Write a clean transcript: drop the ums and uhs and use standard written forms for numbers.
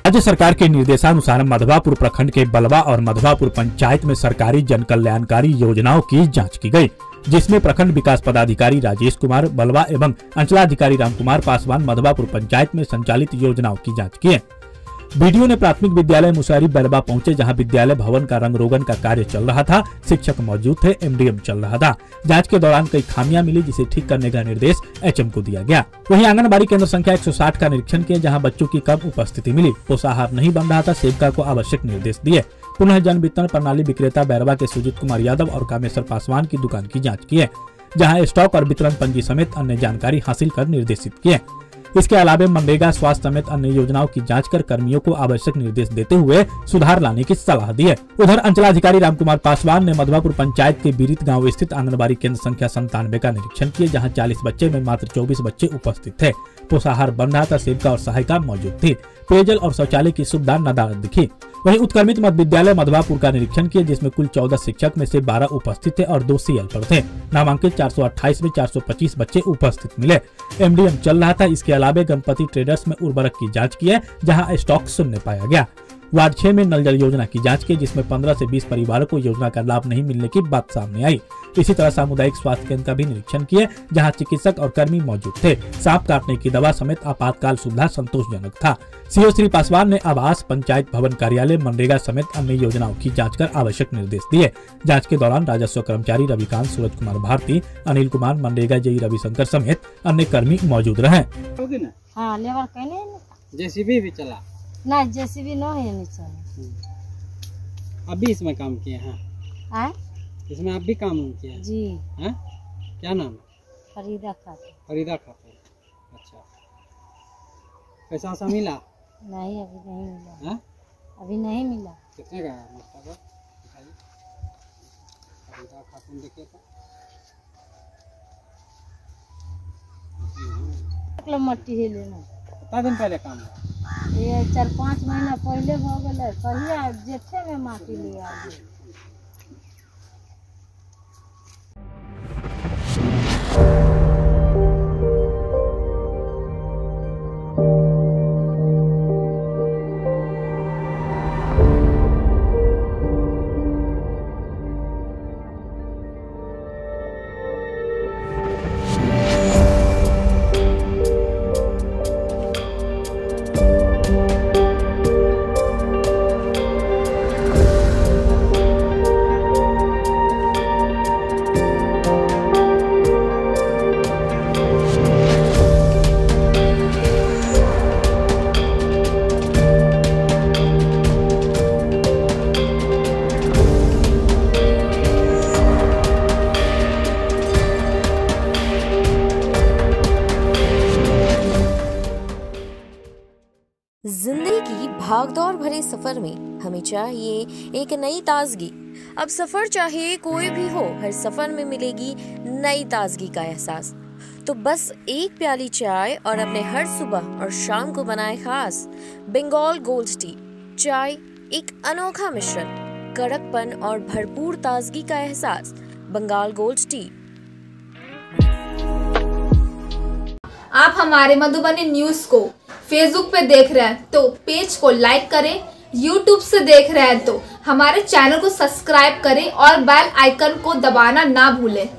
राज्य सरकार के निर्देशानुसार मधवापुर प्रखंड के बलवा और मधवापुर पंचायत में सरकारी जन कल्याणकारी योजनाओं की जांच की गई, जिसमें प्रखंड विकास पदाधिकारी राजेश कुमार बलवा एवं अंचलाधिकारी रामकुमार पासवान मधवापुर पंचायत में संचालित योजनाओं की जांच की। वीडियो ने प्राथमिक विद्यालय मुसारी बरबा पहुंचे, जहां विद्यालय भवन का रंग रोगन का कार्य चल रहा था। शिक्षक मौजूद थे, एमडीएम चल रहा था। जांच के दौरान कई खामियां मिली, जिसे ठीक करने का निर्देश एचएम को दिया गया। वहीं आंगनबाड़ी केंद्र संख्या 160 का निरीक्षण किया, जहां बच्चों की कम उपस्थिति मिली। पोषाहार नहीं बन रहा था, सेविका को आवश्यक निर्देश दिए। पुनः जन वितरण प्रणाली विक्रेता बैरवा के सुजीत कुमार यादव और कामेश्वर पासवान की दुकान की जाँच की है, जहाँ स्टॉक और वितरण पंजी समेत अन्य जानकारी हासिल कर निर्देशित किए। इसके अलावा मनरेगा, स्वास्थ्य समेत अन्य योजनाओं की जांच कर कर्मियों को आवश्यक निर्देश देते हुए सुधार लाने की सलाह दी है। उधर अंचलाधिकारी रामकुमार पासवान ने मधवापुर पंचायत के बीरित गांव स्थित आंगनबाड़ी केंद्र संख्या 97 का निरीक्षण किया, जहां 40 बच्चे में मात्र 24 बच्चे उपस्थित थे। पोषाहार बन रहा था, सेविका और सहायिका मौजूद थी। पेयजल और शौचालय की सुविधा नदारद दिखी। वहीं उत्क्रमित मध्य विद्यालय मधवापुर का निरीक्षण किया, जिसमें कुल 14 शिक्षक में से 12 उपस्थित थे और 2 सीएल पर थे। नामांकित 428 में 425 बच्चे उपस्थित मिले। एमडीएम चल रहा था। इसके अलावा गणपति ट्रेडर्स में उर्वरक की जांच की है, जहां स्टॉक शून्य पाया गया। वार्ड 6 में नल जल योजना की जांच की, जिसमें 15 से 20 परिवारों को योजना का लाभ नहीं मिलने की बात सामने आई। इसी तरह सामुदायिक स्वास्थ्य केंद्र का भी निरीक्षण किए, जहां चिकित्सक और कर्मी मौजूद थे। सांप काटने की दवा समेत आपातकाल सुविधा संतोषजनक था। सीओ श्री पासवान ने आवास, पंचायत भवन, कार्यालय, मनरेगा समेत अन्य योजनाओं की जांच कर आवश्यक निर्देश दिए। जांच के दौरान राजस्व कर्मचारी रविकांत, सूरज कुमार भारती, अनिल कुमार, मनरेगा जेई रविशंकर समेत अन्य कर्मी मौजूद रहे। जेसीबी भी चला ना, जेसीबी न है नीचे। अभी इसमें काम किए हैं? इसमें आप भी काम किए हैं? जी। हैं? क्या नाम है? फरीदा खातून। फरीदा खातून। अच्छा, पैसा सा मिला? नहीं, अभी नहीं मिला। हैं? अभी नहीं मिला। कितने का है मतलब? फरीदा खातून देखिए तो मट्टी है लेना। कितना दिन पहले काम हुआ? ये 4-5 महीना पहले हो गए। कहिया जेठे में माटी ले आ गए। जिंदगी की भागदौड़ भरे सफर में हमें चाहिए एक नई ताजगी। अब सफर चाहे कोई भी हो, हर सफर में मिलेगी नई ताजगी का एहसास। तो बस एक प्याली चाय और अपने हर सुबह और शाम को बनाए खास बंगाल गोल्ड टी। चाय एक अनोखा मिश्रण, कड़कपन और भरपूर ताजगी का एहसास। Bengal gold tea. आप हमारे मधुबनी न्यूज को फेसबुक पे देख रहे हैं तो पेज को लाइक करें, यूट्यूब से देख रहे हैं तो हमारे चैनल को सब्सक्राइब करें और बेल आइकन को दबाना ना भूलें।